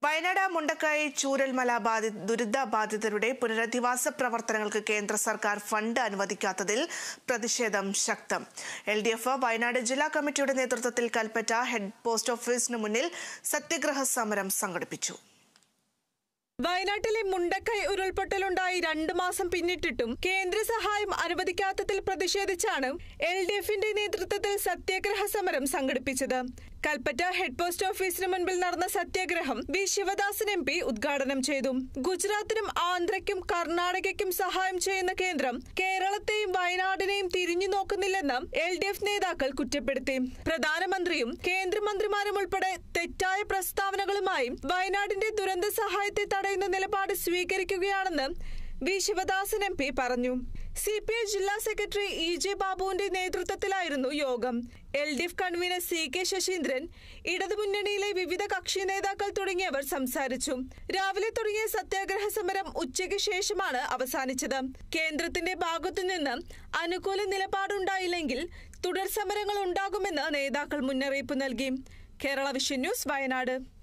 വയനാട് മുണ്ടക്കൈ ചൂരൽമല ദുരിതബാധിതരുടെ പുനരധിവാസ പ്രവർത്തനങ്ങൾക്ക് കേന്ദ്ര സർക്കാർ ഫണ്ട് അനുവദിക്കാത്തതിൽ പ്രതിഷേധം ശക്തം. LDF വയനാട് ജില്ലാ കമ്മിറ്റിയുടെ നേതൃത്വത്തിൽ കൽപ്പറ്റ ഹെഡ് പോസ്റ്റ് ഓഫീസിന് മുന്നിൽ സത്യഗ്രഹ സമരം സംഘടിപ്പിച്ചു. വയനാട്ടിലെ മുണ്ടക്കൈ ഉരുൾപൊട്ടലുണ്ടായി 2 മാസം പിന്നിട്ടിട്ടും കേന്ദ്ര സഹായം അനുവദിക്കാത്തതിൽ പ്രതിഷേധിച്ചാണ് LDFന്റെ നേതൃത്വത്തിൽ സത്യാഗ്രഹ സമരം സംഘടിപ്പിച്ചത്. കൽപ്പറ്റ ഹെഡ് പോസ്റ്റ് ഓഫീസിന് മുൻപിൽ നടന്ന സത്യാഗ്രഹം വി ശിവദാസൻ MP ഉദ്ഘാടനം ചെയ്തു. ഗുജറാത്തിനും ആന്ധ്രയ്ക്കും കർണാടകയ്ക്കും സഹായം ചെയ്യുന്ന കേന്ദ്രം കേരളത്തെയും വയനാടിനെയും തിരിഞ്ഞു നോക്കുന്നില്ലെന്ന് LDF നേതാക്കൾ കുറ്റപ്പെടുത്തി. പ്രധാനമന്ത്രിയും കേന്ദ്രമന്ത്രിമാരും ഉൾപ്പെടെ തെറ്റായ പ്രസ്താവനകളുമായും വയനാടിന്റെ ദുരന്ത സഹായത്തെ തടയുന്ന നിലപാട് സ്വീകരിക്കുകയാണെന്ന് വി ശിവദാസൻ MP പറഞ്ഞു. CPI ജില്ലാ സെക്രട്ടറി EJ ബാബുവിന്റെ നേതൃത്വത്തിലായിരുന്നു യോഗം. LDF കൺവീനർ CK ശശീന്ദ്രൻ, ഇടതുമുന്നണിയിലെ വിവിധ കക്ഷി നേതാക്കൾ തുടങ്ങിയവർ സംസാരിച്ചു. രാവിലെ തുടങ്ങിയ സത്യാഗ്രഹ സമരം ഉച്ചയ്ക്ക് ശേഷമാണ് അവസാനിച്ചത്. കേന്ദ്രത്തിന്റെ ഭാഗത്തുനിന്ന് അനുകൂല നിലപാടുണ്ടായില്ലെങ്കിൽ തുടർ സമരങ്ങൾ ഉണ്ടാകുമെന്ന് നേതാക്കൾ മുന്നറിയിപ്പ് നൽകി. Kerala vision news, Wayanad.